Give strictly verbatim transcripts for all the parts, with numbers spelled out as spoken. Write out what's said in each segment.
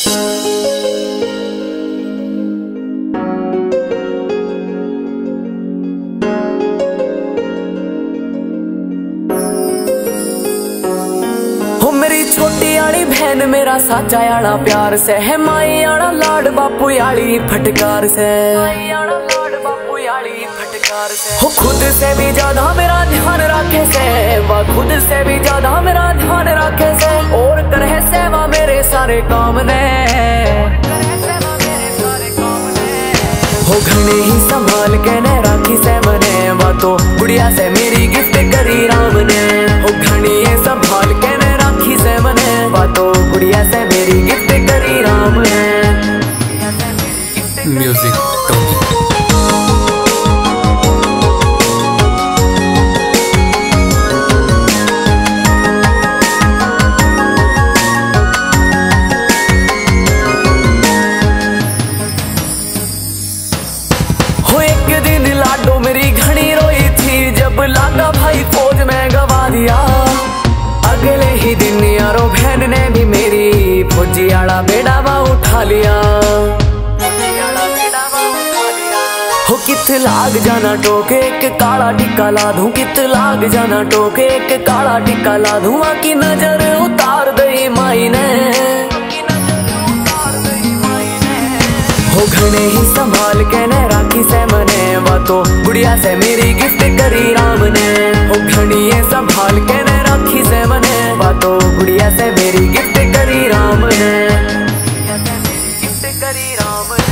छोटी आली बहन मेरा साचा आला प्यार से है, माई आला लाड बापू आली फटकार से, माई आला लाड बापू आली फटकार से। हो खुद से भी ज्यादा मेरा ध्यान रखे से, वह खुद से भी ज्यादा मेरा ध्यान रखे से, और करे सेवा मेरे सारे काम ने, हो घने ही संभाल के ने राखी से मने, वह तो गुड़िया से मेरी गिफ्ट करी राम ने, हो घनी ही संभाल के ने राखी से मने, वह तो गुड़िया से मेरी गिफ्ट करी राम ने। म्यूजिक लाडो मेरी घनी रोई थी, जब लागा भाई फौज में गवा दिया, अगले ही दिन यारो बहन ने भी मेरी फौजी आला बेड़ावा उठा लिया, हो कित लाग जाना टोके एक काला टिक्का ला दूं, कित लाग जाना टोके एक काला टिक्का ला दूं, की नजर उतार दई माई ने, हो घने ही संभाल के ने राखी से मने, वह तो गुड़िया से मेरी गिफ्ट करी राम ने, हो घनी ही संभाल के ने राखी से मने, वह तो गुड़िया से मेरी गिफ्ट करी राम ने, गिफ्ट करी राम ने।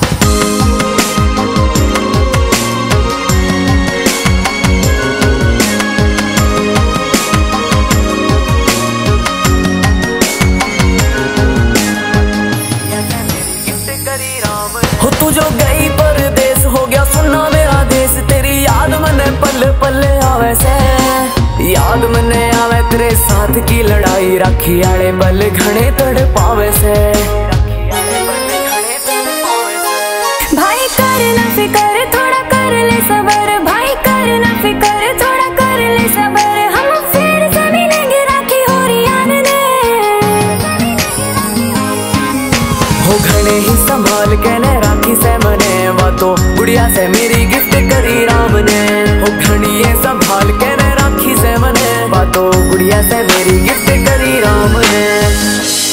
हो तू जो गई परदेस हो गया सुनना मेरा देश, तेरी याद मने पल पल आवे से, याद मने आवे तेरे साथ की लड़ाई, राखी आले बल घने तड़ पावे से, भाई कर ना फिकर थोड़ा कर ले सबर, भाई कर ना फिकर थोड़ा कर ले सबर, हम फिर से मिलेंगे राखी हो रियान ने, हो घने ही संभाल के ने राखी से मने, वह तो गुड़िया से मेरी गिफ्ट करी राम ने, हो घनी ही संभाल के ने राखी से मने, वह तो गुड़िया से मेरी गिफ्ट करी राम ने।